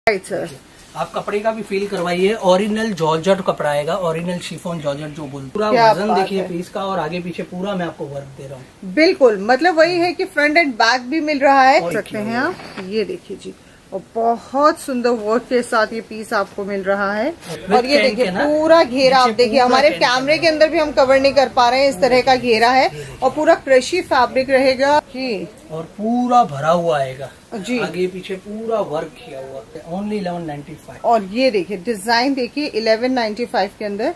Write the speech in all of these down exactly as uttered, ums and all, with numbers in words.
Right sir. आप कपड़े का भी फील करवाइए, ओरिजिनल जॉर्जेट कपड़ा आएगा, ओरिजिनल शिफॉन जॉर्जेट जो बोलते, पूरा वजन देखिए पीस का, और आगे पीछे पूरा मैं आपको वर्क दे रहा हूँ। बिल्कुल, मतलब वही है कि फ्रंट एंड बैक भी मिल रहा है, सकते हैं आप, ये देखिए जी, और बहुत सुंदर वर्क के साथ ये पीस आपको मिल रहा है। और ये देखिए पूरा घेरा, आप देखिए हमारे कैमरे के अंदर भी हम कवर नहीं कर पा रहे हैं, इस तरह का घेरा है, और पूरा क्रशी फैब्रिक रहेगा जी, और पूरा भरा हुआ आएगा जी, आगे पीछे पूरा वर्क किया हुआ है, ओनली इलेवन नाइन्टी फाइव। और ये देखिए डिजाइन देखिए इलेवन नाइन्टी फाइव के अंदर।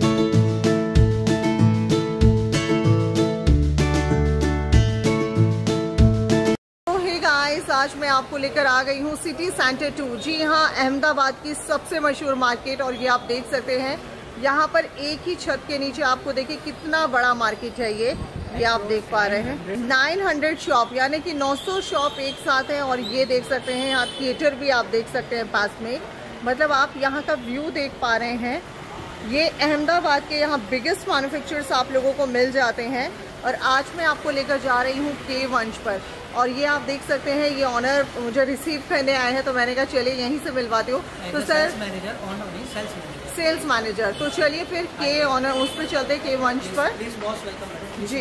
आज मैं आपको लेकर आ गई हूँ सिटी सेंटर टू, जी हाँ, अहमदाबाद की सबसे मशहूर मार्केट। और ये आप देख सकते हैं यहाँ पर एक ही छत के नीचे आपको देखिए कितना बड़ा मार्केट है ये ये आप देख पा रहे हैं। नौ सौ शॉप यानी कि नौ सौ शॉप एक साथ है। और ये देख सकते हैं आप, थिएटर भी आप देख सकते हैं पास में, मतलब आप यहाँ का व्यू देख पा रहे हैं। ये अहमदाबाद के यहाँ बिगेस्ट मैन्युफैक्चरर्स आप लोगों को मिल जाते हैं। और आज मैं आपको लेकर जा रही हूँ के वंश पर, और ये आप देख सकते हैं ये ऑनर मुझे रिसीव करने आए हैं, तो मैंने कहा चलिए यहीं से मिलवाती हूँ। तो सर सेल्स मैनेजर, तो चलिए फिर के ऑनर उस पर चलते, के वंश पर जी।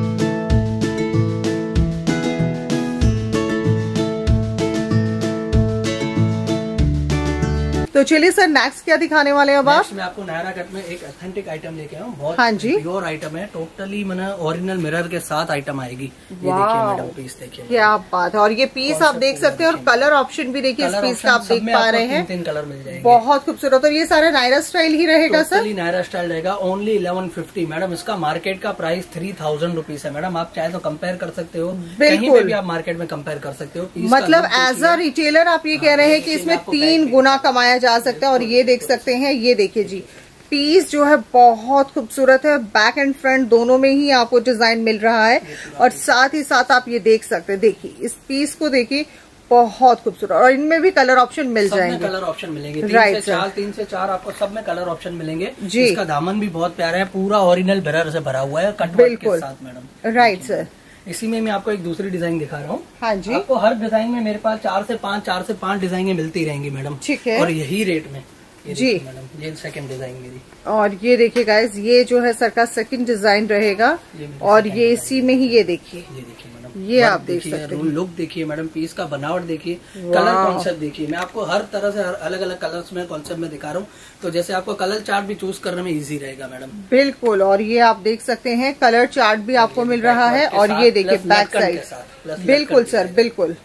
तो चलिए सर नेक्स्ट क्या दिखाने वाले हैं अब आप? मैं आपको नायरा कट में एक ऑथेंटिक आइटम लेके आया हूँ, बहुत हाँ जी, प्योर आइटम है, टोटली मैंने ओरिजिनल मिरर के साथ आइटम आएगी। ये देखिए मैडम, पीस देखिए क्या बात है। और ये पीस आप देख सकते हैं, और कलर ऑप्शन भी देखिए इस पीस का आप देख पा रहे हैं, तीन कलर मिल जाएंगे, बहुत खूबसूरत। और ये सारा नायरा स्टाइल ही रहेगा सर? नायरा स्टाइल रहेगा, ओनली इलेवन फिफ्टी मैडम। इसका मार्केट का प्राइस थ्री थाउजेंड रुपीज है मैडम। आप चाहे तो कंपेयर कर सकते हो, कहीं पे भी आप मार्केट में कंपेयर कर सकते हो। मतलब एज अ रिटेलर आप ये कह रहे हैं कि इसमें तीन गुना कमाया जा सकता है। और ये देख सकते हैं, ये देखिए जी, पीस जो है बहुत खूबसूरत है, बैक एंड फ्रंट दोनों में ही आपको डिजाइन मिल रहा है। और साथ ही साथ आप ये देख सकते हैं, देखिए इस पीस को देखिए, बहुत खूबसूरत। और इनमें भी कलर ऑप्शन मिल जाएंगे, कलर ऑप्शन मिलेंगे, तीन right, से चार तीन से चार आपको सब में कलर ऑप्शन मिलेंगे जी। इसका दामन भी बहुत प्यारा है, पूरा ओरिजिनल मिरर से भरा हुआ है, कटवर्क के साथ मैडम। Right sir. इसी में मैं आपको एक दूसरी डिजाइन दिखा रहा हूँ। हाँ जी, आपको हर डिजाइन में मेरे पास चार से पाँच चार से पाँच डिजाइने मिलती रहेंगी मैडम, ठीक है, और यही रेट में जी मैडम। ये सेकंड डिजाइन मेरी, और ये देखिए गाइस, ये जो है सर का सेकंड डिजाइन रहेगा। और ये इसी में ही ये देखिए, ये देखिए मैडम, ये आप देख सकते हैं, लुक देखिए मैडम, पीस का बनावट देखिए, कलर कॉन्सेप्ट देखिए। मैं आपको हर तरह से अलग अलग कलर्स में कॉन्सेप्ट में दिखा रहा हूँ, तो जैसे आपको कलर चार्ट भी चूज करने में इजी रहेगा मैडम। बिल्कुल, और ये आप देख सकते हैं कलर चार्ट भी आपको मिल रहा है। और ये देखिए बैक साइड, बिल्कुल सर, बिल्कुल।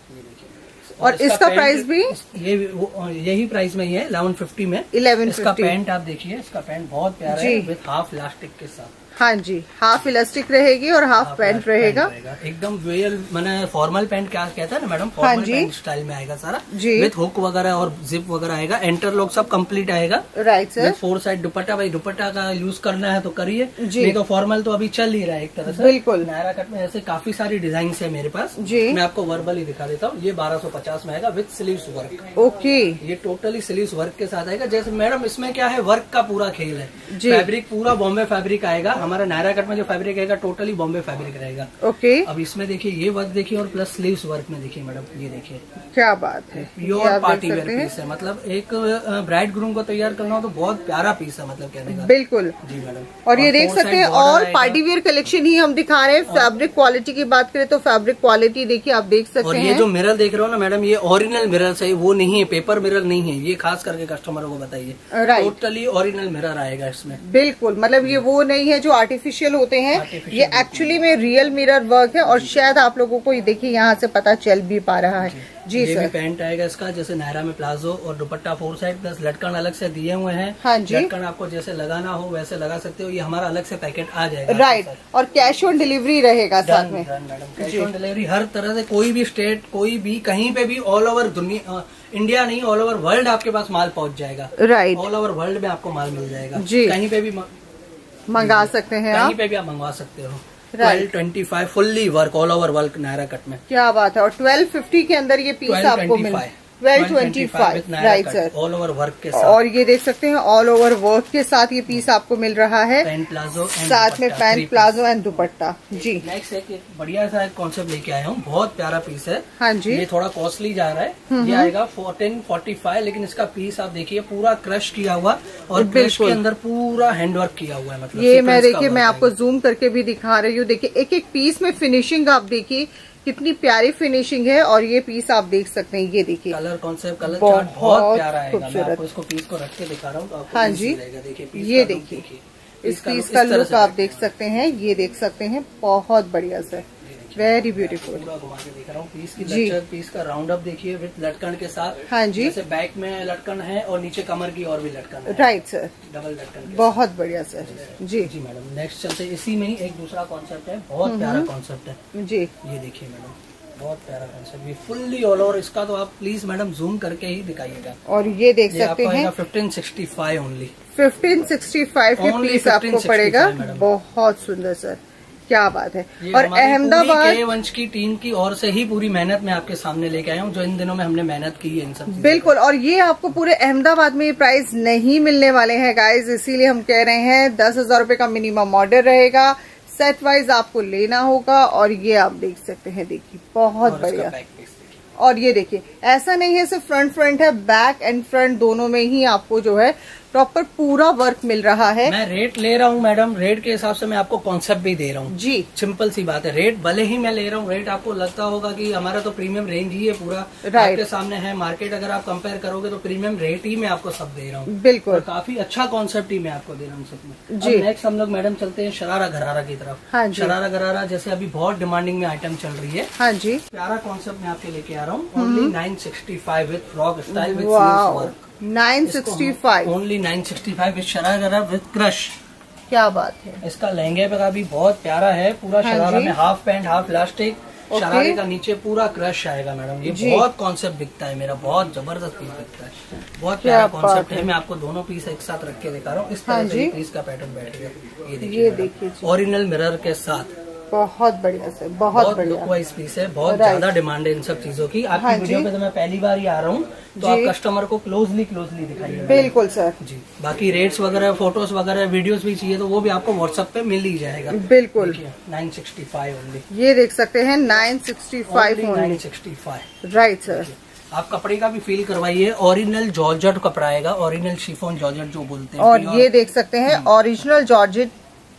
और, और इसका प्राइस भी ये यही प्राइस में ही है, इलेवन फिफ्टी में। इलेवन इसका पैंट आप देखिए, इसका पैंट बहुत प्यारा है, विद हाफ इलास्टिक के साथ। हाँ जी, हाफ इलास्टिक रहेगी और हाफ पैंट रहेगा, एकदम वेल मैंने फॉर्मल पैंट क्या कहता है ना मैडम, फॉर्मल पैंट स्टाइल में आएगा सारा जी, विथ हुक वगैरह और जिप वगैरह आएगा, इंटरलॉक सब कंप्लीट आएगा। Right sir. Four side dupatta, भाई दुपट्टा का यूज करना है तो करिए, नहीं तो फॉर्मल तो अभी चल ही रहा है एक तरह से। बिल्कुल, नायरा कट में ऐसे काफी सारी डिजाइन है मेरे पास जी। मैं आपको वर्बल ही दिखा देता हूँ। ये बारह सौ पचास में आएगा विथ स्लीव्स वर्क। ओके, ये टोटली स्लीव्स वर्क के साथ आएगा। जैसे मैडम इसमें क्या है, वर्क का पूरा खेल है, फैब्रिक पूरा बॉम्बे फैब्रिक आएगा। हमारा नायरा कट में जो फैब्रिक रहेगा टोटली बॉम्बे फैब्रिक रहेगा। ओके, अब इसमें देखिए ये वर्क देखिए, और प्लस स्लीव्स वर्क में देखिए मैडम, ये देखिए क्या बात है, प्योर पार्टी वेयर पीस है। मतलब एक ब्राइड ग्रूम को तैयार करना हो तो बहुत प्यारा पीस है, मतलब कहने का। बिल्कुल जी मैडम। और ये देख सकते हैं, और पार्टी वेयर कलेक्शन ही हम दिखा रहे हैं। फैब्रिक क्वालिटी की बात करें तो फैब्रिक क्वालिटी देखिए आप देख सकते हैं। और ये जो मिरर देख रहे हो ना मैडम, ये ओरिजिनल मिरर है, वो नहीं है पेपर मिरर नहीं है, ये खास करके कस्टमरों को बताइए। टोटली ओरिजिनल मिरर आएगा इसमें। बिल्कुल, मतलब ये वो नहीं है जो आर्टिफिशियल होते हैं, ये एक्चुअली में रियल मिरर वर्क है। और शायद आप लोगों को ये देखिए यहाँ से पता चल भी पा रहा है जी। ये सर, भी पैंट आएगा इसका, जैसे नायरा में प्लाजो और दुपट्टा फोर साइड प्लस लटकन अलग से दिए हुए हैं। हाँ जी, लटकन आपको जैसे लगाना हो वैसे लगा सकते हो, ये हमारा अलग से पैकेट आ जाएगा। राइट, और कैश ऑन डिलीवरी रहेगा साथ में मैडम। कैश ऑन डिलीवरी हर तरह से, कोई भी स्टेट, कोई भी कहीं पे भी, ऑल ओवर दुनिया, इंडिया नहीं ऑल ओवर वर्ल्ड आपके पास माल पहुंच जाएगा। राइट, ऑल ओवर वर्ल्ड में आपको माल मिल जाएगा जी, कहीं पे भी मंगा सकते हैं, कहीं पे भी आप मंगवा सकते हो। Twelve twenty five fully work, all over work Naira cut में। क्या बात है। और ट्वेल्व फिफ्टी के अंदर ये पीस आपको मिल twelve twenty five, right sir, all over work के साथ। और ये देख सकते हैं ऑल ओवर वर्क के साथ ये पीस आपको मिल रहा है, पैंट प्लाजो साथ में पैंट प्लाजो एंड दुपट्टा। जी नेक्स्ट एक बढ़िया सा एक कॉन्सेप्ट लेके आया हूँ, बहुत प्यारा पीस है। हाँ जी, ये थोड़ा कॉस्टली जा रहा है, ये आएगा फोर्टीन फोर्टी फाइव, लेकिन इसका पीस आप देखिए पूरा क्रश किया हुआ और क्रश के अंदर पूरा हैंडवर्क किया हुआ है। मतलब ये मैं देखिए मैं आपको जूम करके भी दिखा रही हूँ, देखिए एक एक पीस में फिनिशिंग आप देखिए कितनी प्यारी फिनिशिंग है। और ये पीस आप देख सकते हैं, ये देखिए कलर कॉन्सेप्ट, कलर चार्ट बहुत प्यारा है। खूबसूरत। मैं आपको इसको पीस को रख के दिखा रहा हूँ तो आपको हाँ जी, देखिए ये देखिए इस पीस का लुक आप देख सकते हैं, ये देख सकते हैं, बहुत बढ़िया सर, वेरी ब्यूटीफुल। पूरा घुमा के दिखा रहा हूँ पीस की लचक, पीस का राउंड अप देखिए विद लटकन के साथ। हाँ जी, जैसे बैक में लटकन है और नीचे कमर की और भी लटकन है, राइट सर, डबल लटकन। बहुत बढ़िया सर। जी जी मैडम, नेक्स्ट चलते इसी में ही एक दूसरा कॉन्सेप्ट है, बहुत प्यारा कॉन्सेप्ट है। जी ये देखिए मैडम, बहुत प्यारा कॉन्सेप्ट, ये फुल्ली ऑल ओवर। इसका तो आप प्लीज मैडम जूम करके ही दिखाइएगा। और ये देख सकते हैं fifteen sixty five only, fifteen sixty five के पीस आपको पड़ेगा। बहुत सुंदर सर, क्या बात है। और अहमदाबाद के वंश की टीम की ओर से ही पूरी मेहनत मैं आपके सामने लेके आया हूँ, जो इन दिनों में हमने मेहनत की है इन सब। बिल्कुल, और ये आपको पूरे अहमदाबाद में ये प्राइस नहीं मिलने वाले हैं गाइज, इसीलिए हम कह रहे हैं दस हजार रूपये का मिनिमम ऑर्डर रहेगा, सेट वाइज आपको लेना होगा। और ये आप देख सकते हैं, देखिए बहुत बढ़िया। और ये देखिए ऐसा नहीं है सिर्फ फ्रंट फ्रंट है, बैक एंड फ्रंट दोनों में ही आपको जो है प्रॉपर पूरा वर्क मिल रहा है। मैं रेट ले रहा हूँ मैडम, रेट के हिसाब से मैं आपको कॉन्सेप्ट भी दे रहा हूँ। जी सिंपल सी बात है, रेट भले ही मैं ले रहा हूँ, रेट आपको लगता होगा कि हमारा तो प्रीमियम रेंज ही है पूरा, आपके सामने है। मार्केट अगर आप कंपेयर करोगे तो प्रीमियम रेट ही मैं आपको सब दे रहा हूँ। बिल्कुल, काफी अच्छा कॉन्सेप्ट ही मैं आपको दे रहा हूँ सब में। जी नेक्स्ट हम लोग मैडम चलते हैं शरारा घरारा की तरफ। हाँ जी, शरारा घरारा जैसे अभी बहुत डिमांडिंग में आइटम चल रही है। हाँ जी, प्यारा कॉन्सेप्ट मैं आपके लेके आ रहा हूँ, only nine sixty five with frock style with work. Nine sixty five only nine sixty five with sharara with crush. क्या बात है। इसका लहंगे का भी बहुत प्यारा है, पूरा हाँ शरारा में half pant half elastic, okay. शरारे का नीचे पूरा क्रश आएगा मैडम। ये बहुत कॉन्सेप्ट दिखता है मेरा, बहुत जबरदस्त पीस दिखता है, बहुत प्यारा कॉन्सेप्ट है। मैं आपको दोनों पीस एक साथ रख के दिखा रहा हूँ, इस तरह से पीस का पैटर्न बैठेगा। ये देखिए ओरिजिनल मिरर के साथ, बहुत बढ़िया सर, बहुत, बहुत बढ़िया लुक वाइज पीस है। बहुत ज्यादा डिमांड है इन सब चीजों की। आपकी हाँ वीडियो पे तो मैं पहली बार ही आ रहा हूँ, तो आप कस्टमर को क्लोजली क्लोजली दिखाइए। बिल्कुल सर जी। बाकी रेट्स वगैरह, फोटोज वगैरह, वीडियोस भी चाहिए तो वो भी आपको व्हाट्सएप पे मिल ही जाएगा। बिल्कुल, नाइन सिक्सटी फाइव ओनली, ये देख सकते हैं nine sixty five nine sixty five, right sir. आप कपड़े का भी फील करवाइए, ओरिजिनल जॉर्जेट कपड़ा आएगा, ओरिजिनल शिफॉन जॉर्जेट जो बोलते हैं। और ये देख सकते हैं ओरिजिनल जॉर्जेट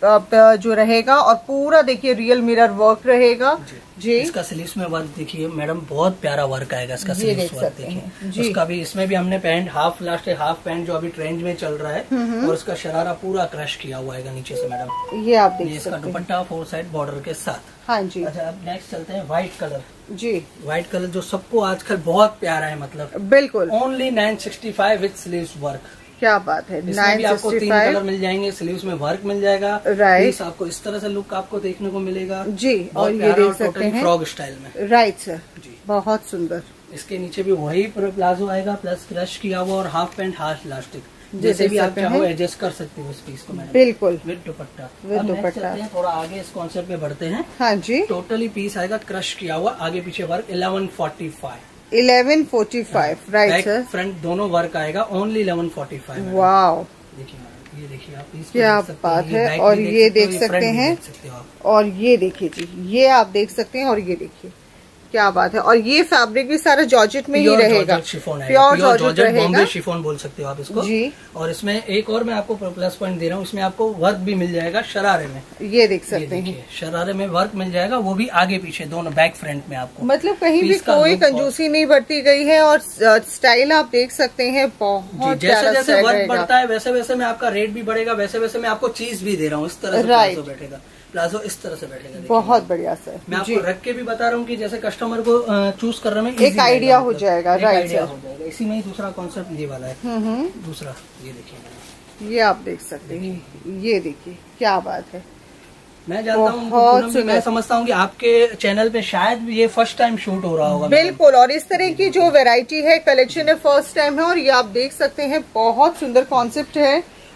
जो रहेगा, और पूरा देखिए रियल मिरर वर्क रहेगा जी। इसका स्लीव्स में वर्क देखिए मैडम, बहुत प्यारा वर्क आएगा इसका स्लीव्स वर्क देखिए। उसका भी, इसमें भी हमने pant half last half pant जो अभी ट्रेंड में चल रहा है, और उसका शरारा पूरा क्रश किया हुआ है नीचे से मैडम। ये आप देख सकते हैं, इसका दुपट्टा फोर साइड बॉर्डर के साथ। हाँ जी। अच्छा अब नेक्स्ट चलते हैं व्हाइट कलर जी। व्हाइट कलर जो सबको आजकल बहुत प्यारा है, मतलब बिल्कुल only nine sixty five with sleeves work. क्या बात है। इसमें भी आपको तीन कलर मिल जाएंगे, स्लीव्स में वर्क मिल जाएगा, राइट। आपको इस तरह से लुक आपको देखने को मिलेगा जी। और ये देख सकते हैं फ्रॉक स्टाइल में, राइट सर जी, बहुत सुंदर। इसके नीचे भी वही प्लाजो आएगा, प्लस क्रश किया हुआ और हाफ पैंट हाफ इलास्टिक, जैसे भी आप चाहो एडजस्ट कर सकते हो इस पीस को मैडम। बिल्कुल विद दुपट्टा, विद दुपट्टा। थोड़ा आगे इस कॉन्सेप्ट पे बढ़ते हैं। हाँ जी। टोटली पीस आएगा क्रश किया हुआ, आगे पीछे work eleven forty five eleven forty five, right sir. Front दोनों वर्क आएगा, only eleven forty five. Wow, देखिए ये देखिए आप, क्या बात है। और ये देख सकते हैं, और ये देखिए जी, ये आप देख सकते हैं, और ये देखिए क्या बात है। और ये फैब्रिक भी सारा जॉर्जेट में ही रहेगा, प्योर जॉर्जेट रहेगा, बॉम्बे शिफॉन बोल सकते हो आप इसको जी। और इसमें एक और मैं आपको प्लस पॉइंट दे रहा हूँ, इसमें आपको वर्क भी मिल जाएगा शरारे में, ये देख सकते हैं, शरारे में वर्क मिल जाएगा, वो भी आगे पीछे दोनों, बैक फ्रंट में आपको, मतलब कहीं भी कोई कंजूसी नहीं बरती गई है। और स्टाइल आप देख सकते हैं, बहुत जैसे जैसे वर्क बढ़ता है वैसे वैसे मैं आपका रेट भी बढ़ेगा, वैसे वैसे मैं आपको चीज भी दे रहा हूँ, इस तरह से बैठेगा प्लाजो, इस तरह से बैठेगा। बहुत बढ़िया सर, मैं आपको रख के भी बता रहा हूँ कि जैसे कस्टमर को चूज करने में एक आइडिया हो जाएगा, राइट सर। इसी में ही दूसरा कॉन्सेप्ट ये वाला है, दूसरा ये देखिए, ये आप देख सकते हैं, ये देखिए क्या बात है। मैं जानता हूँ, मैं समझता हूँ कि आपके चैनल पे शायद ये फर्स्ट टाइम शूट हो रहा होगा। बिल्कुल, और इस तरह की जो वैरायटी है, कलेक्शन है, फर्स्ट टाइम है। और ये आप देख सकते हैं, बहुत सुंदर कॉन्सेप्ट है,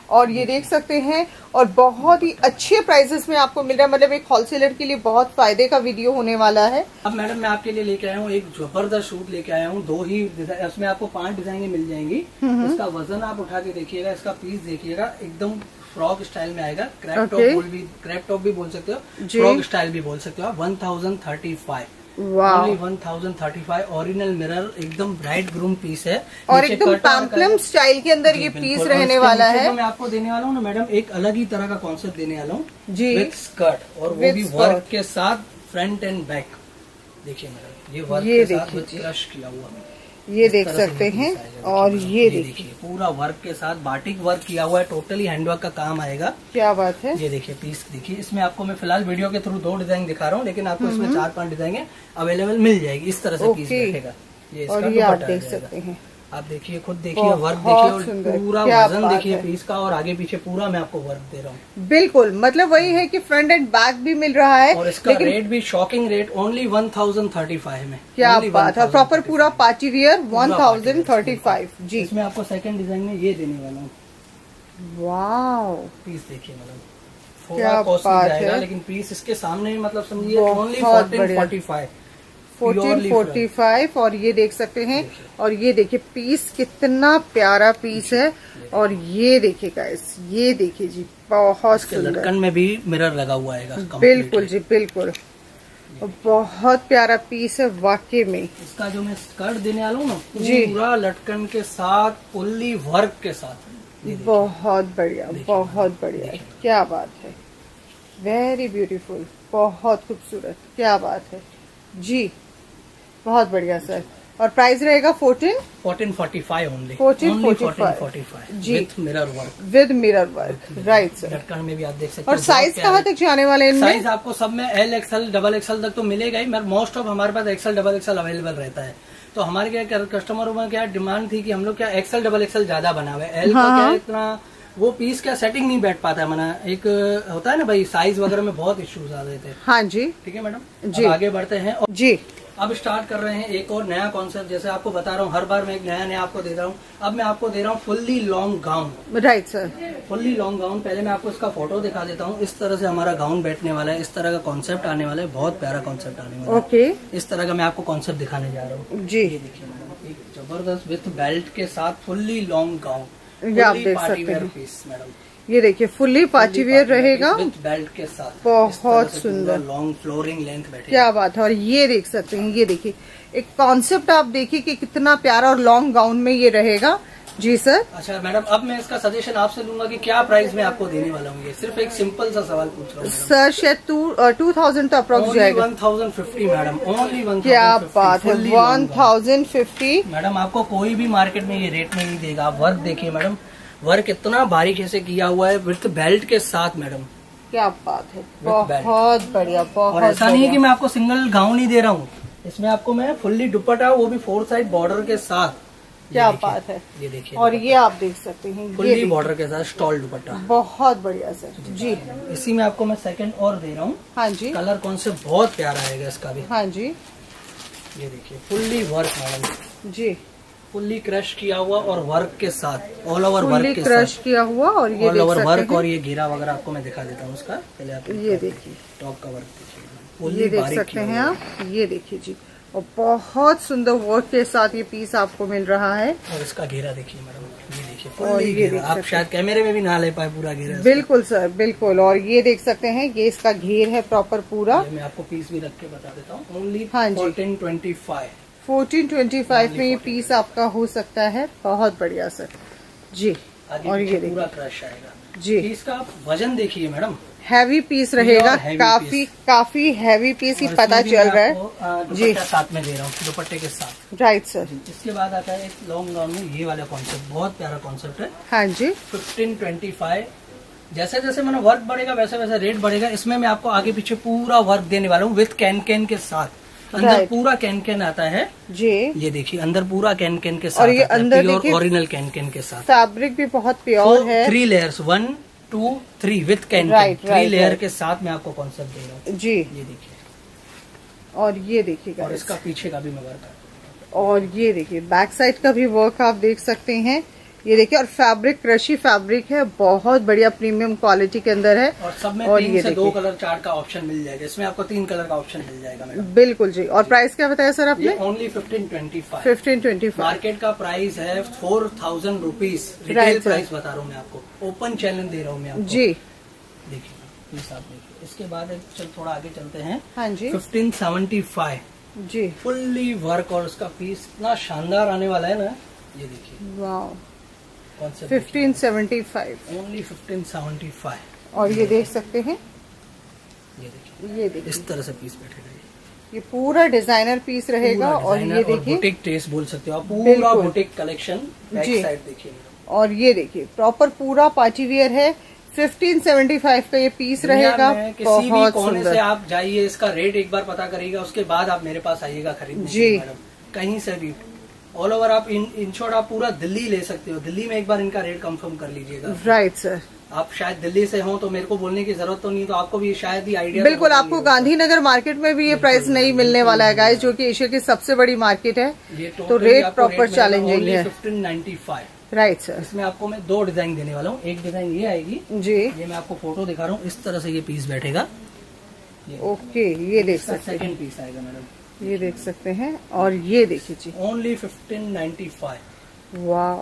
और ये देख सकते हैं, और बहुत ही अच्छे प्राइसेस में आपको मिल रहा है। मतलब एक होलसेलर के लिए बहुत फायदे का वीडियो होने वाला है। अब मैडम मैं आपके लिए लेके आया हूँ एक जबरदस्त सूट लेके आया हूँ, दो ही डिजाइन, उसमें आपको पांच डिजाइनें मिल जाएंगी। इसका वजन आप उठा के देखिएगा, इसका पीस देखिएगा, एकदम फ्रॉक स्टाइल में आएगा। क्रैप टॉप बोल भी क्रैप टॉप भी बोल सकते हो, फ्रॉक स्टाइल भी बोल सकते हो आप। One thousand thirty five only one thousand thirty five original mirror, एकदम ब्राइट ग्रूम पीस है और एकदम पैम्पलम स्टाइल के अंदर ये पीस रहने वाला है। तो मैं आपको देने वाला हूँ ना मैडम, एक अलग ही तरह का कॉन्सेप्ट देने वाला हूँ जी, विथ स्कर्ट, और वो भी वर्क के साथ, फ्रंट एंड बैक। देखिए मैडम, ये वर्क ये के साथ विथ क्रश किया हुआ, ये देख सकते हैं। और ये देखिए पूरा वर्क के साथ बाटिक वर्क किया हुआ है, टोटली हैंडवर्क का काम आएगा। क्या बात है। ये देखिए पीस देखिए, इसमें आपको मैं फिलहाल वीडियो के थ्रू दो डिजाइन दिखा रहा हूँ, लेकिन आपको इसमें चार पांच डिजाइन अवेलेबल मिल जाएगी। इस तरह से पीस बैठेगा। ये और ये आप देख सकते हैं, आप देखिए, खुद देखिए, वर्क देखिए, और पूरा वजन देखिए पीस का, और आगे पीछे पूरा मैं आपको वर्क दे रहा हूँ। बिल्कुल, मतलब वही है कि फ्रंट एंड बैक भी मिल रहा है, और इसका लेकिन... रेट भी shocking rate, only one thousand thirty five में। क्या बात है, प्रॉपर पूरा party wear one thousand thirty five जी। इसमें आपको सेकंड डिजाइन में ये देने वाला हूँ। वाओ, पीस देखिए मैडम, थोड़ा कॉस्टली जाएगा, लेकिन पीस इसके सामने मतलब समझिए only fourteen forty five fourteen forty five. और ये देख सकते हैं, और ये देखिए पीस कितना प्यारा पीस है। और ये देखिए गाइस, ये देखिए जी, बहुत सुंदर, लटकन में भी मिरर लगा हुआ है। बिल्कुल जी, बिल्कुल, बहुत प्यारा पीस है वाकई में। इसका जो मैं स्कर्ट देने वाला हूँ ना, पूरा लटकन के साथ, फुल्ली वर्क के साथ। बहुत बढ़िया, बहुत बढ़िया, क्या बात है, वेरी ब्यूटीफुल, बहुत खूबसूरत, क्या बात है जी, बहुत बढ़िया सर। और प्राइस रहेगा fourteen fourteen forty five only, fourteen forty five जी, with mirror work, with mirror work, right sir. लटकन में भी आप देख सकते हैं। और साइज कहाँ तक जाने वाले हैं? साइज आपको सब में एल एक्सएल डबल एक्सएल तक तो मिलेगा ही, मोस्ट ऑफ हमारे पास एक्सएल डबल एक्सएल अवेलेबल रहता है। तो हमारे क्या कस्टमरों में क्या डिमांड थी कि हम लोग क्या एक्सएल डबल एक्सएल ज्यादा बनावे, एल का क्या इतना वो पीस क्या सेटिंग नहीं बैठ पाता है। मना एक होता है ना भाई, साइज वगैरह में बहुत इश्यूज आ रहे थे। हाँ जी, ठीक है मैडम जी, आगे बढ़ते हैं और जी। अब स्टार्ट कर रहे हैं एक और नया कॉन्सेप्ट। जैसे आपको बता रहा हूँ, हर बार मैं एक नया नया आपको दे रहा हूँ। अब मैं आपको दे रहा हूँ fully long gown. Right sir, fully long gown. पहले मैं आपको इसका फोटो दिखा देता हूँ। इस तरह से हमारा गाउन बैठने वाला है, इस तरह का कॉन्सेप्ट आने वाला है, बहुत प्यारा कॉन्सेप्ट आने वाला है। ओके, इस तरह का मैं आपको कॉन्सेप्ट दिखाने जा रहा हूँ जी। ये देखिए मैडम, एक जबरदस्त विथ बेल्ट के साथ फुल्ली लॉन्ग गाउन, आप देख सकते हैं पीस मैडम। ये देखिए फुल्ली पार्टी वेयर रहेगा विद बेल्ट के साथ, बहुत सुंदर लॉन्ग फ्लोरिंग लेंथ बैठे, क्या बात है। और ये देख सकते हैं, ये देखिए एक कॉन्सेप्ट आप देखिए कि कितना प्यारा, और लॉन्ग गाउन में ये रहेगा जी सर। अच्छा मैडम, अब मैं इसका सजेशन आपसे लूंगा कि क्या प्राइस में आपको देने वाला हूँ। ये सिर्फ एक सिंपल सा सवाल पूछ रहा हूँ सर, शायद टू टू थाउजेंड तो अप्रोक्स जाएगा। One thousand fifty madam, only one. क्या बात है, वन थाउजेंड फिफ्टी मैडम। आपको कोई भी मार्केट में ये रेट में नहीं देगा। आप वर्क देखिए मैडम, वर्क इतना बारीकी से किया हुआ है विथ बेल्ट के साथ मैडम, क्या बात है, बहुत बढ़िया, बहुत। और ऐसा नहीं है कि मैं आपको सिंगल गाउन ही दे रहा हूँ, इसमें आपको मैं फुल्ली दुपट्टा, वो भी फोर साइड बॉर्डर के साथ, क्या बात है। ये देखिए, और ये आप देख सकते हैं फुल्ली बॉर्डर के साथ स्टॉल दुपट्टा, बहुत बढ़िया सर जी। इसी में आपको मैं सेकंड और दे रहा हूँ। हाँ जी, कलर कॉन्सेप्ट बहुत प्यारा आएगा इसका भी। हाँ जी, ये देखिए फुल्ली वर्क मैडम जी, फुल्ली क्रश किया हुआ और वर्क के साथ, ऑल ओवर वर्क के क्रश साथ किया हुआ, और ये ऑल ओवर वर्क, और ये घेरा वगैरह आपको मैं दिखा देता हूँ उसका। पहले आप ये देखिए टॉप का वर्क देखिए, ये देख सकते हैं आप, ये देखिए जी, और बहुत सुंदर वर्क के साथ ये पीस आपको मिल रहा है। और इसका घेरा देखिए मैडम, ये देखिए फुल्ली घेरा, आप शायद कैमरे में भी ना ले पाए पूरा घेरा। बिल्कुल सर, बिल्कुल। और ये देख सकते हैं, ये इसका घेर है प्रॉपर पूरा। मैं आपको पीस भी रख के बता देता हूँ, ओनली हाँ जी, fourteen twenty five fourteen twenty five में ये पीस आपका हो सकता है। बहुत बढ़िया सर जी। और ये पूरा क्रश आएगा जी। इसका वजन देखिए मैडम, हैवी पीस रहेगा, काफी काफी हैवी पीस ही पता चल रहा है जी। साथ में दे रहा हूँ दुपट्टे के साथ, राइट सर। इसके बाद आता है एक लॉन्ग गाउन में ये वाला कॉन्सेप्ट, बहुत प्यारा कॉन्सेप्ट है। हाँ जी, फिफ्टीन ट्वेंटी फाइव। जैसे जैसे मैंने वर्क बढ़ेगा वैसे वैसे रेट बढ़ेगा। इसमें मैं आपको आगे पीछे पूरा वर्क देने वाला हूँ विथ कैन कैन के साथ, अंदर पूरा कैन कैन आता है जी। ये देखिए अंदर पूरा कैन कैन के साथ, और ये अंदर ओरिजिनल कैन कैन के साथ, फैब्रिक भी बहुत प्योर है। Three layers, one two three with can can, three layer के साथ मैं आपको कॉन्सेप्ट दे रहा हूँ जी। ये देखिए, और ये देखिए, और इसका पीछे का भी मैं वर्क, और ये देखिए बैक साइड का भी वर्क आप देख सकते हैं। ये देखिए, और फैब्रिक क्रशी फैब्रिक है, बहुत बढ़िया प्रीमियम क्वालिटी के अंदर है। और सब में और तीन से दो कलर चार्ट का ऑप्शन मिल जाएगा, इसमें आपको तीन कलर का ऑप्शन मिल जाएगा मैडम। बिल्कुल जी। और प्राइस क्या बताया सर आपने? Only fifteen twenty five. Fifteen twenty five market का प्राइस है four thousand rupees, retail price बता रहा हूँ मैं आपको, ओपन चैलेंज दे रहा हूँ मैं आपको जी। देखिए पीस आप देखिए, इसके बाद चल थोड़ा आगे चलते हैं। हाँ जी, फिफ्टीन सेवेंटी फाइव जी, फुल्ली वर्क, और उसका पीस इतना शानदार आने वाला है ना, ये देखिए। वाह, fifteen seventy five, only fifteen seventy five. और ये देख सकते हैं, ये देखिए, ये देखिए इस तरह से पीस बैठेगा, ये पूरा डिजाइनर पीस रहेगा। और ये देखिए बुटीक टेस्ट बोल सकते हो आप, पूरा बुटीक कलेक्शन बैक साइड देखिए। और ये देखिए प्रॉपर पूरा पार्टी वियर है, फिफ्टीन सेवेंटी फाइव का ये पीस रहेगा। किसी भी कोने से आप जाइए, इसका रेट एक बार पता करिएगा, उसके बाद आप मेरे पास आइएगा खरीदने जी मैडम, कहीं से भी ऑल ओवर आप इन इन शॉर्ट आप पूरा दिल्ली ले सकते हो, दिल्ली में एक बार इनका रेट कंफर्म कर लीजिएगा। राइट सर, आप शायद दिल्ली से हो तो मेरे को बोलने की जरूरत तो नहीं, तो आपको भी शायद ही आइडिया। बिल्कुल, तो आपको गांधीनगर मार्केट में भी ये प्राइस नहीं मिलने वाला है गाइस, जो कि एशिया की सबसे बड़ी मार्केट है, तो रेट प्रॉपर चैलेंजिंग है। Fifteen ninety five. Right sir, इसमें आपको मैं दो डिजाइन देने वाला हूँ। एक डिजाइन ये आएगी जी, ये मैं आपको फोटो दिखा रहा हूँ, इस तरह से ये पीस बैठेगा। ओके, ये देख सकते हैं, सेकंड पीस आएगा मैडम, ये देख सकते हैं। और ये देखिए जी, ओनली फिफ्टीन नाइन्टी फाइव। वाह,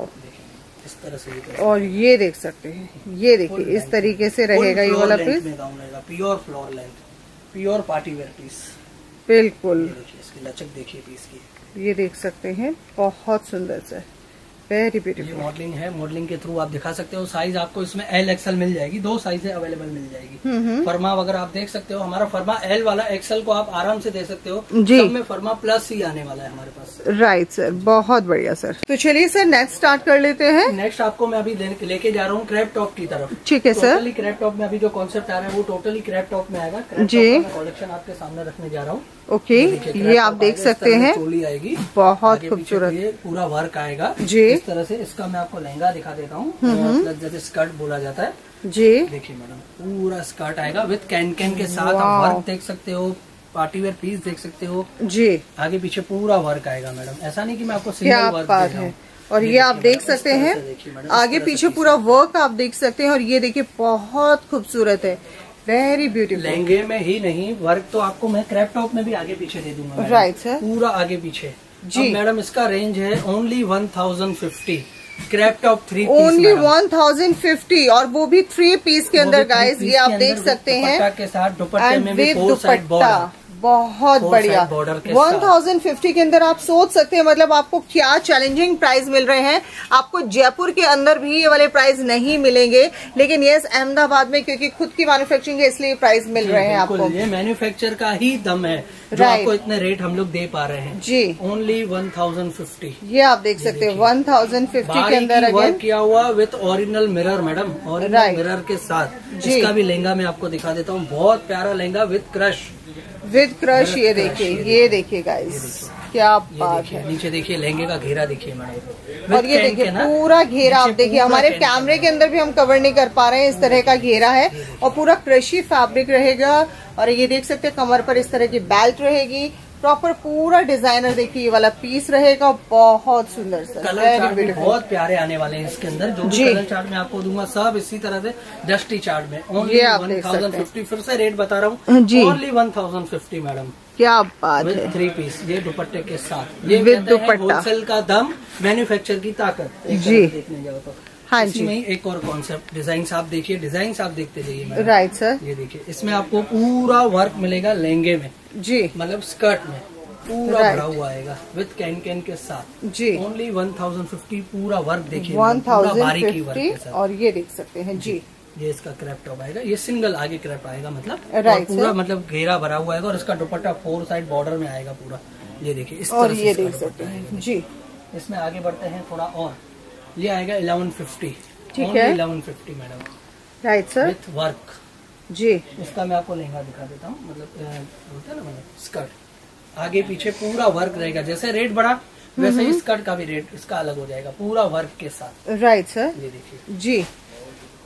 इस तरह से ये, और ये देख सकते हैं, ये देखिए इस तरीके से रहेगा ये वाला piece, pure floor length, pure party wear piece. बिल्कुल, इसकी लचक देखिए पीस की, ये देख सकते हैं, बहुत सुंदर सा, वेरी ब्यूटीफुल। मॉडलिंग है, मॉडलिंग के थ्रू आप दिखा सकते हो। साइज आपको इसमें एल एक्सएल मिल जाएगी, दो साइज अवेलेबल मिल जाएगी। फर्मा वगैरह आप देख सकते हो, हमारा फर्मा एल वाला, एक्सएल को आप आराम से दे सकते हो जी, सब में फर्मा प्लस ही आने वाला है हमारे पास। राइट सर, बहुत बढ़िया सर। तो चलिए सर नेक्स्ट स्टार्ट कर लेते हैं। नेक्स्ट आपको मैं अभी लेके जा रहा हूँ क्रैप टॉप की तरफ। ठीक है सर, क्रैप टॉप में अभी जो कॉन्सेप्ट आ रहा है वो टोटली क्रैप टॉप में आएगा जी। कलेक्शन आपके सामने रखने जा रहा हूँ। ओके, ये आप देख सकते हैं, चोली आएगी, बहुत खूबसूरत, ये पूरा वर्क आएगा जी। इस तरह से इसका मैं आपको लहंगा दिखा देता हूँ, जैसे स्कर्ट बोला जाता है जी। देखिए मैडम, पूरा स्कर्ट आएगा विद कैन कैन के साथ, आप वर्क देख सकते हो, पार्टी वेयर पीस देख सकते हो जी। आगे पीछे पूरा वर्क आएगा मैडम, ऐसा नहीं कि मैं आपको सिंगल वर्क दे रहा हूँ। और ये आप देख सकते हैं, आगे पीछे पूरा वर्क आप देख सकते हैं। और ये देखिए बहुत खूबसूरत है, वेरी ब्यूटीफुल। लहंगे में ही नहीं, वर्क तो आपको मैं क्रैप टॉप में भी आगे पीछे दे दूंगा। राइट सर, पूरा आगे पीछे जी। मैडम इसका रेंज है only one thousand fifty, crepe top three, only one thousand fifty, और वो भी थ्री पीस के अंदर गाइस, ये आप देख सकते हैं, के साथ दुपट्टे में भी फोर साइड बॉर्डर, बहुत बढ़िया। वन थाउजेंड फिफ्टी के अंदर आप सोच सकते हैं मतलब आपको क्या चैलेंजिंग प्राइस मिल रहे हैं। आपको जयपुर के अंदर भी ये वाले प्राइस नहीं मिलेंगे, लेकिन यस अहमदाबाद में क्योंकि खुद की मैन्युफैक्चरिंग है इसलिए प्राइस मिल रहे हैं आपको। ये मैन्युफैक्चर का ही दम है जो आपको इतने रेट हम लोग दे पा रहे हैं जी। ओनली वन थाउजेंड फिफ्टी, ये आप देख सकते हैं वन थाउजेंड फिफ्टी के अंदर वर्क किया हुआ with original mirror madam, original mirror के साथ। इसका भी लहंगा मैं आपको दिखा देता हूँ, बहुत प्यारा lehenga with crush, with crush. ये देखिए, ये देखिए गाइस, क्या बात है। नीचे देखिए लहंगे का घेरा देखिए मैडम, और ये देखिए पूरा घेरा आप देखिए, हमारे कैमरे के अंदर भी हम कवर नहीं कर पा रहे हैं, इस तरह का घेरा है और पूरा क्रशी फैब्रिक रहेगा। और ये देख सकते हैं कमर पर इस तरह की बेल्ट रहेगी, प्रॉपर पूरा डिजाइनर देखिए ये वाला पीस रहेगा, बहुत सुंदर सर। कलर चार्ट भी बहुत प्यारे आने वाले हैं इसके अंदर, जो भी कलर चार्ट में आपको दूंगा सब इसी तरह से डस्टी चार्ट में। ओनली वन थाउजेंड फिफ्टी, फिर से रेट बता रहा हूँ, only one thousand fifty madam, क्या बात है। थ्री पीस, ये दुपट्टे के साथ, ये विद दुपट्टा, होलसेल का दम, मैन्युफैक्चर की ताकत जी। देखने जाओ तो हाँ जी, में एक और कॉन्सेप्ट, डिजाइन आप देखिए, डिजाइन आप देखते जाइए। राइट सर, ये देखिए इसमें आपको पूरा वर्क मिलेगा लहंगे में जी, मतलब स्कर्ट में पूरा भरा हुआ आएगा विद कैन कैन के साथ जी। ओनली वन थाउजेंड फिफ्टी, पूरा वर्क देखिए, वन थाउजेंड फिफ्टी। और ये देख सकते हैं जी, ये इसका क्रैप टॉप आएगा, ये सिंगल आगे क्रैप आएगा मतलब, राइट पूरा मतलब घेरा भरा हुआ आएगा, और इसका दुपट्टा फोर साइड बॉर्डर में आएगा पूरा, ये देखिए इस तरह से। ये देख सकते हैं जी। इसमें आगे बढ़ते हैं थोड़ा और, ये आएगा इलेवन फिफ्टी, ठीक है, eleven fifty madam, right sir, with work जी। इसका मैं आपको लहंगा दिखा देता हूँ, मतलब बोलते हैं ना मतलब स्कर्ट, आगे पीछे पूरा वर्क रहेगा, जैसे रेट बढ़ा वैसे ही स्कर्ट का भी रेट इसका अलग हो जाएगा, पूरा वर्क के साथ। राइट सर, ये देखिए जी,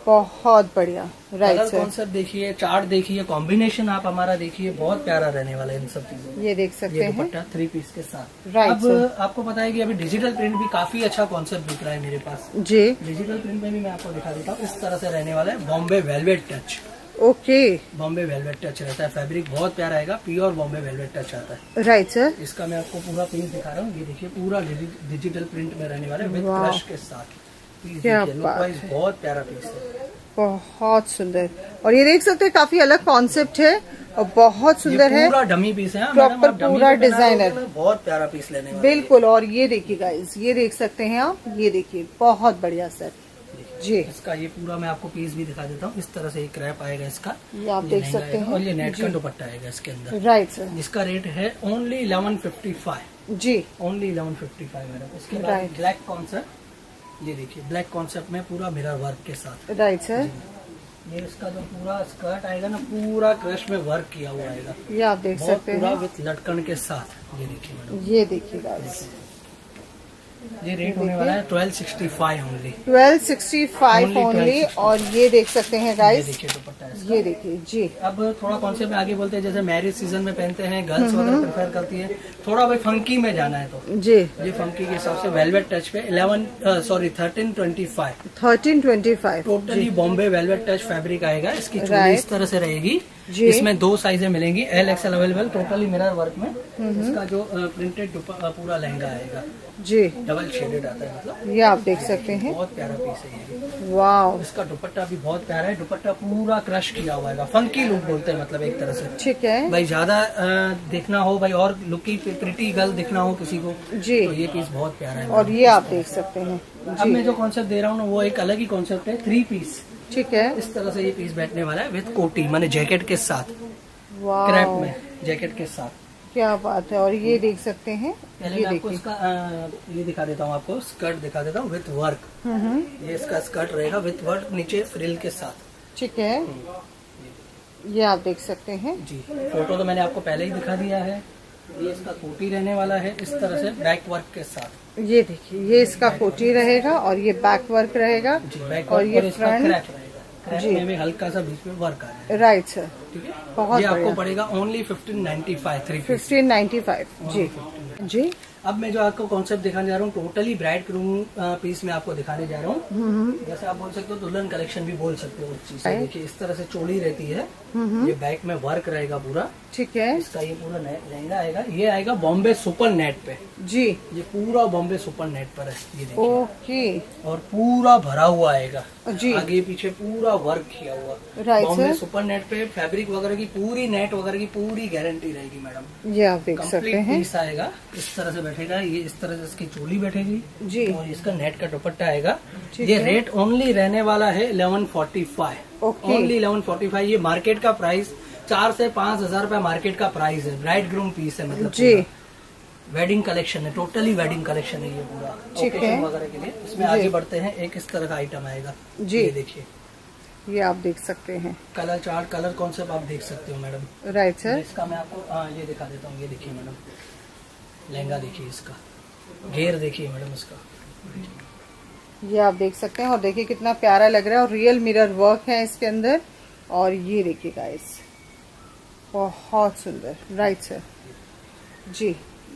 बहुत बढ़िया। राइट सर कॉन्सेप्ट देखिए, चार्ट देखिए, कॉम्बिनेशन आप हमारा देखिए, बहुत प्यारा रहने वाला है इन सब चीजों। ये देख सकते हैं दुपट्टा थ्री पीस के साथ। राइट अब सर। आपको पता है कि अभी डिजिटल प्रिंट भी काफी अच्छा कॉन्सेप्ट दिख रहा है मेरे पास जी। डिजिटल प्रिंट में भी मैं आपको दिखा देता हूँ। इस तरह से रहने वाला है, Bombay velvet touch. Okay. Bombay velvet touch रहता है, फैब्रिक बहुत प्यारा आएगा, प्योर बॉम्बे वेलवेट टच आता है। Right sir. इसका मैं आपको पूरा पीस दिखा रहा हूँ, ये देखिए पूरा डिजिटल प्रिंट में रहने वाला है विद क्रश के साथ। पीस देखिए, लुक वाइज बहुत प्यारा पीस है, बहुत सुंदर। और ये देख सकते हैं काफी अलग कॉन्सेप्ट है और बहुत सुंदर है। पूरा डमी पीस है, प्रॉपर पूरा डिजाइनर, बहुत प्यारा पीस लेने वाले। बिल्कुल। और ये देखिए गाइस, ये देख सकते हैं आप, ये देखिए बहुत बढ़िया सर जी। इसका ये पूरा मैं आपको पीस भी दिखा देता हूँ। इस तरह से एक रैप आएगा इसका, ये आप देख सकते हैं। और ये नेट का दुपट्टा आएगा इसके अंदर। Right sir. इसका रेट है ओनली इलेवन फिफ्टी फाइव जी। Only eleven fifty five madam. इसके बाद ब्लैक कॉन्सेप्ट, ये देखिए ब्लैक कॉन्सेप्ट में पूरा मिरर वर्क के साथ। Right sir. ये इसका जो पूरा स्कर्ट आएगा ना, पूरा क्रश में वर्क किया हुआ आएगा। ये आप देख सकते हैं, पूरा विथ लटकन के साथ। ये देखिए मैडम, ये देखिए गाइस, ये रेट होने वाला है twelve sixty five only. Twelve sixty five only. और ये देख सकते हैं गाइस, देखिए दुपट्टा, ये देखिए जी। अब थोड़ा कॉन्सेप्ट में आगे बोलते हैं, जैसे मैरिज सीजन में पहनते हैं, गर्ल्स वगैरह प्रेफर करती है, थोड़ा भाई फंकी में जाना है तो जी, ये फंकी के हिसाब से वेलवेट टच पे eleven sorry thirteen twenty five thirteen twenty five totally Bombay velvet touch fabric आएगा। इसकी चोली इस तरह से रहेगी, इसमें दो साइजें मिलेंगी, L XL available, totally mirror work में। इसका जो प्रिंटेड पूरा लहंगा आएगा जी, डबल शेडेड आता है, मतलब ये आप देख सकते हैं, बहुत प्यारा पीस है ये। वाह। इसका दुपट्टा भी बहुत प्यारा है, दुपट्टा पूरा क्रश किया हुआ है, फंकी लुक बोलते हैं मतलब एक तरह से। ठीक है भाई ज्यादा देखना हो भाई और लुकी प्रिटी गर्ल दिखना हो किसी को जी, तो ये पीस बहुत प्यारा है। और ये आप देख सकते हैं। अब मैं जो कॉन्सेप्ट दे रहा हूँ ना, वो एक अलग ही कॉन्सेप्ट है, थ्री पीस। ठीक है, इस तरह से ये पीस बैठने वाला है विद कोटी, माने जैकेट के साथ, वाह, क्रैप में जैकेट के साथ। क्या बात है। और ये देख सकते हैं, पहले ये मैं आपको देखिए, इसका आ, ये दिखा देता हूँ, आपको स्कर्ट दिखा देता हूँ विथ वर्क। ये इसका स्कर्ट रहेगा विथ वर्क, नीचे फ्रिल के साथ। ठीक है, ये आप देख सकते हैं जी। फोटो तो मैंने आपको पहले ही दिखा दिया है। ये इसका कोटी रहने वाला है इस तरह से बैक वर्क के साथ। ये देखिए, ये इसका कोटी रहेगा और ये बैक वर्क रहेगा जी, बैक और वर्क ये और इसका फ्रंट क्रैप रहेगा, क्रैप जी। में भी हल्का सा बीच में वर्क आ जाएगा। राइट सर, ठीक है, बहुत ये आपको बढ़िया। पड़ेगा only fifteen ninety five three fifteen ninety five जी जी। अब मैं जो आपको कॉन्सेप्ट दिखाने जा रहा हूँ, टोटली ब्राइड ग्रूम पीस में आपको दिखाने जा रहा हूँ। जैसे आप बोल सकते हो दुल्हन कलेक्शन भी बोल सकते हो उस चीज से। देखिए इस तरह से चोली रहती है, ये बैक में वर्क रहेगा पूरा। ठीक है, इसका ये पूरा लहंगा आएगा, ये आएगा बॉम्बे सुपर नेट पे जी। ये पूरा बॉम्बे सुपर नेट पर है, ये देखिए। ओके। और पूरा भरा हुआ आएगा जी, आगे पीछे पूरा वर्क किया हुआ। Right Bombay sir. Super net पे फैब्रिक वगैरह की पूरी नेट वगैरह की पूरी गारंटी रहेगी मैडम। ये आप देख सकते कंप्लीट हैं, पीस आएगा, इस तरह से बैठेगा, ये इस तरह से इसकी चोली बैठेगी जी। और इसका नेट का दुपट्टा आएगा। ठीक ये है। रेट ओनली रहने वाला है eleven forty five okay. Only eleven forty five. ये मार्केट का प्राइस चार से पाँच हजार रूपए मार्केट का प्राइस है। ब्राइड ग्रूम पीस है, मतलब जी। वेडिंग कलेक्शन है, टोटली वेडिंग कलेक्शन है ये पूरा, ठीक है। ओकेजन वगैरह के लिए। इसमें जी। आगे बढ़ते हैं, एक इस तरह का आइटम आएगा जी। ये देखिए, ये आप देख सकते हैं, कलर चार्ट, कलर कॉन्सेप्ट आप देख सकते हो मैडम। Right sir. इसका मैं आपको आ, ये दिखा देता हूँ, ये देखिए मैडम, लहंगा देखिए, इसका घेर देखिए मैडम, इसका ये आप देख सकते हैं। और देखिए कितना प्यारा लग रहा है, और रियल मिरर वर्क है इसके अंदर। और ये देखिए गाइस, बहुत सुंदर। राइट सर जी।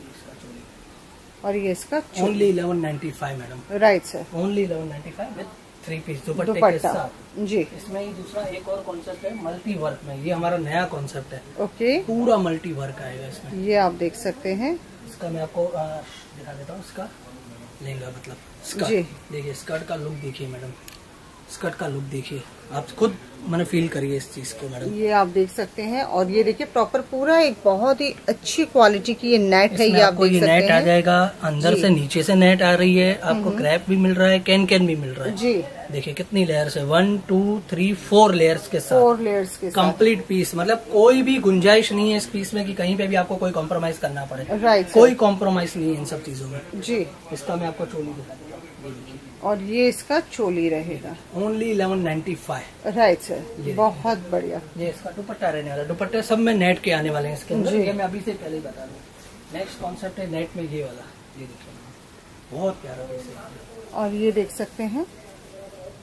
और ये इसका only eleven ninety five madam. Right sir, only eleven ninety five with three piece दुपट्टे के दुपट्टा साथ जी। इसमें ही दूसरा एक और कॉन्सेप्ट है मल्टी वर्क में, ये हमारा नया कॉन्सेप्ट है, ओके। पूरा मल्टी वर्क आएगा इसमें। ये आप देख सकते हैं, इसका मैं आपको आ, दिखा देता हूँ, इसका लहंगा मतलब जी। स्कर्ट देखिए, स्कर्ट का लुक देखिए मैडम, स्कर्ट का लुक देखिए, आप खुद मैंने फील करिए इस चीज को मैडम। ये आप देख सकते हैं। और ये देखिए प्रॉपर पूरा एक बहुत ही अच्छी क्वालिटी की ये नेट है, ये आप देख सकते नेट हैं। आ जाएगा अंदर से, नीचे से नेट आ रही है, आपको क्रैप भी मिल रहा है, कैन कैन भी मिल रहा है जी। देखिए कितनी लेयर्स है, one two three four layers के साथ, फोर लेयर्स के साथ कंप्लीट पीस। मतलब कोई भी गुंजाइश नहीं है इस पीस में कि कहीं पे भी आपको कोई कॉम्प्रोमाइज करना पड़े। राइट, कोई कॉम्प्रोमाइज नहीं है इन सब चीजों में जी। इसका मैं आपको चोली दिखा देता हूँ, ये देखिए, और ये इसका चोली रहेगा। Only eleven ninety five right sir, बहुत बढ़िया। ये इसका दुपट्टा रहने वाला, दुपट्टे सब में नेट के आने वाले हैं इसके अंदर, ये मैं अभी से पहले ही बता दूँ। नेक्स्ट कॉन्सेप्ट है नेट में ये वाला, ये देखिए बहुत प्यारा पीस है। और ये देख सकते हैं,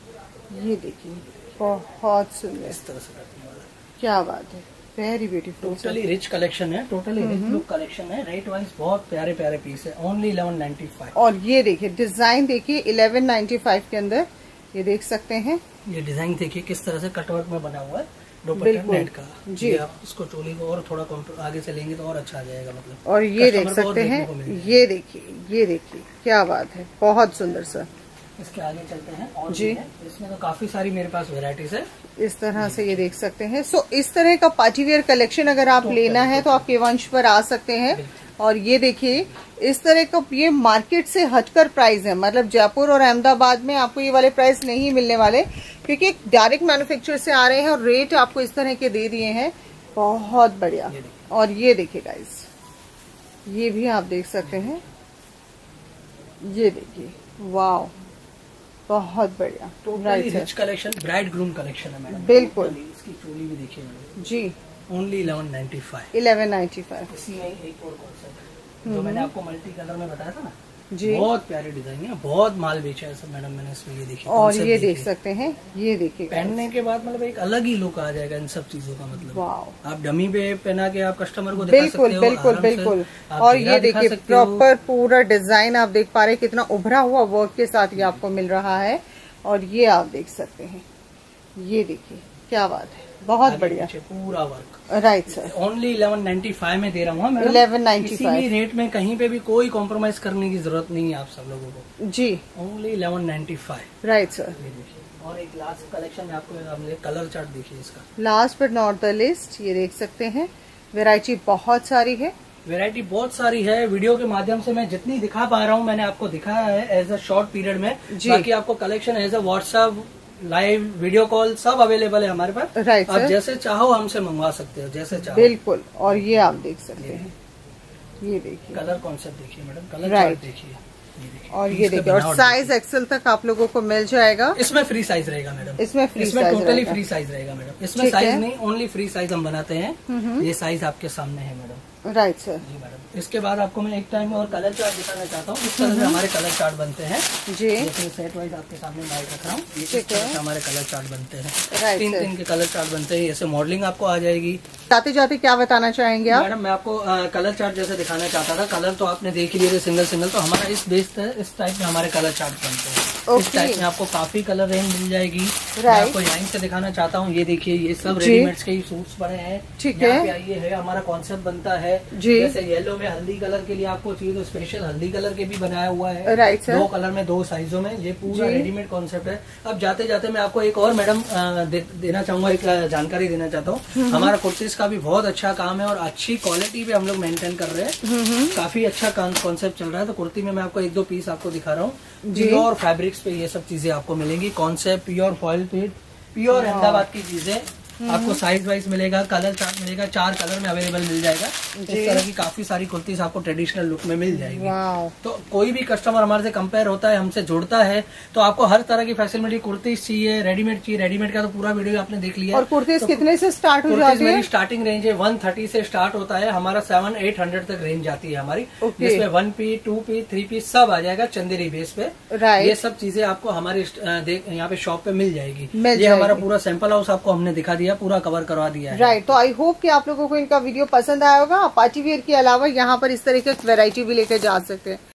ये देखिए बहुत सुंदर, इस तरह से क्या बात है, very beautiful. Totally rich collection है, टोटली रिच लुक कलेक्शन है। रेट वाइज बहुत प्यारे प्यारे पीस है, ओनली इलेवन नाइन्टी फाइव। और ये देखिए डिजाइन देखिए इलेवन नाइन्टी फाइव के अंदर, ये देख सकते हैं। ये डिजाइन देखिए किस तरह से कटवर्क में बना हुआ है, दुपट्टा नेट का जी। आप इसको चोली को और थोड़ा आगे से लेंगे तो और अच्छा आ जाएगा मतलब। और ये देख सकते हैं, ये देखिए, ये देखिए क्या बात है, बहुत सुंदर सर। इसके आगे चलते हैं और जी, इसमें तो काफी सारी मेरे पास वेराइटीज है। इस तरह से ये देख सकते हैं। सो इस तरह का पार्टी वेयर कलेक्शन अगर आप तो लेना है तो आप केवंश पर आ सकते हैं। और ये देखिए इस तरह का, ये मार्केट से हटकर प्राइस है, मतलब जयपुर और अहमदाबाद में आपको ये वाले प्राइस नहीं मिलने वाले, क्योंकि डायरेक्ट मैन्युफैक्चर से आ रहे हैं और रेट आपको इस तरह के दे दिए हैं, बहुत बढ़िया। और ये देखिए गाइस, ये भी आप देख सकते हैं, ये देखिए वाह, बहुत बढ़िया। Totally rich collection, bride groom collection है मैडम। बिल्कुल। इसकी चोली भी देखिए मैडम जी, only eleven ninety five. Eleven ninety five. इसी में एक और कॉन्सेप्ट जो मैंने आपको मल्टी कलर में बताया था ना जी, बहुत प्यारी डिजाइन है, बहुत माल बेचा है सब मैडम मैंने इसमें। ये देखिए और ये देख सकते हैं, ये देखिए पहनने के बाद मतलब एक अलग ही लुक आ जाएगा इन सब चीजों का मतलब। आप डमी पे पहना के आप कस्टमर को दिखा बिल्कुल सकते हो, बिल्कुल बिल्कुल। और ये देखिए प्रॉपर पूरा डिजाइन आप देख पा रहे हैं, कितना उभरा हुआ वर्क के साथ ये आपको मिल रहा है। और ये आप देख सकते हैं, ये देखिए क्या बात है, बहुत बढ़िया पूरा work. Right sir, only eleven ninety five में दे रहा हूँ मैं। Eleven ninety five. किसी भी रेट में कहीं पे भी कोई कॉम्प्रोमाइज करने की जरूरत नहीं है आप सब लोगों को जी। Only eleven ninety five. Right sir. और एक लास्ट कलेक्शन में आपको कलर चार्ट देखिए इसका, last but not the list. ये देख सकते हैं वेराइटी बहुत सारी है, वैरायटी बहुत सारी है। वीडियो के माध्यम से मैं जितनी दिखा पा रहा हूँ मैंने आपको दिखाया है एज अ शॉर्ट पीरियड में। बाकी आपको collection as a WhatsApp, live, video call सब अवेलेबल है हमारे पास। राइट आप जैसे चाहो हमसे मंगवा सकते हो, जैसे चाहो। बिल्कुल। और ये आप देख सकते हैं, ये देखिए कलर कॉन्सेप्ट देखिए मैडम, कलर चार्ट देखिए। और ये देखिए, और साइज एक्सेल तक आप लोगों को मिल जाएगा। इसमें फ्री साइज रहेगा मैडम, इसमें फ्री इसमें साइज टोटली फ्री साइज रहेगा मैडम। इसमें साइज नहीं, ओनली फ्री साइज हम बनाते हैं। ये साइज आपके सामने है मैडम। Right sir. जी मैडम। इसके बाद आपको मैं एक टाइम और कलर चार्ट दिखाना चाहता हूँ। इस तरह से हमारे कलर चार्ट बनते हैं जी। जैसे सेट वाइज आपके सामने लाइट रख रहा हूँ, इस तरह से हमारे कलर चार्ट बनते हैं। तीन तीन के कलर चार्ट बनते हैं। ऐसे मॉडलिंग आपको आ जाएगी। जाते जाते क्या बताना चाहेंगे आप? मैडम मैं आपको आ, कलर चार्ट जैसे दिखाना चाहता था। कलर तो आपने देख ही लिए सिंगल सिंगल, तो हमारा इस बेस है, इस टाइप में हमारे कलर चार्ट बनते हैं। इस टाइप में आपको काफी कलर रेंज मिल जाएगी। मैं आपको लाइन से दिखाना चाहता हूँ। ये देखिए, ये सब रेडीमेड्स के ही सूट्स पड़े हैं। ठीक है, ये है हमारा कॉन्सेप्ट बनता है। जैसे येलो में हल्दी कलर के लिए आपको चाहिए तो स्पेशल हल्दी कलर के भी बनाया हुआ है। Right sir. दो कलर में, दो साइजों में, ये पूरा रेडीमेड कॉन्सेप्ट है। अब जाते जाते मैं आपको एक और मैडम दे, देना चाहूंगा, एक जानकारी देना चाहता हूँ। हमारा कुर्तीज का भी बहुत अच्छा काम है और अच्छी क्वालिटी पे हम लोग मेंटेन कर रहे हैं। काफी अच्छा कॉन्सेप्ट चल रहा है। तो कुर्ती में मैं आपको एक दो पीस आपको दिखा रहा हूँ। प्योर फैब्रिक्स पे ये सब चीजें आपको मिलेंगी। कॉन्सेप्ट प्योर फॉइल पे, प्योर अहमदाबाद की चीजें आपको साइज वाइज मिलेगा, कलर चार्ट मिलेगा, चार कलर में अवेलेबल मिल जाएगा। इस तरह की काफी सारी कुर्तीज आपको ट्रेडिशनल लुक में मिल जाएगी। तो कोई भी कस्टमर हमारे से कंपेयर होता है, हमसे जुड़ता है, तो आपको हर तरह की फैसिलिटी, कुर्तीज चाहिए, रेडीमेड चाहिए। रेडीमेड का तो पूरा वीडियो आपने देख लिया। और कुर्तीज तो कितने से स्टार्ट हो जाती है? मेरी स्टार्टिंग रेंज है वन थर्टी से स्टार्ट होता है हमारा, सेवन एट हंड्रेड तक रेंज जाती है हमारी। जिसमें one piece, two piece, three piece सब आ जाएगा चंदेरी बेस पे। ये सब चीजें आपको हमारे यहाँ पे शॉप पे मिल जाएगी। ये हमारा पूरा सैंपल हाउस आपको हमने दिखा दिया, पूरा कवर करवा दिया है। राइट। तो आई होप कि आप लोगों को इनका वीडियो पसंद आया होगा। पार्टी वेयर के अलावा यहाँ पर इस तरह की वेरायटी भी लेकर जा सकते हैं।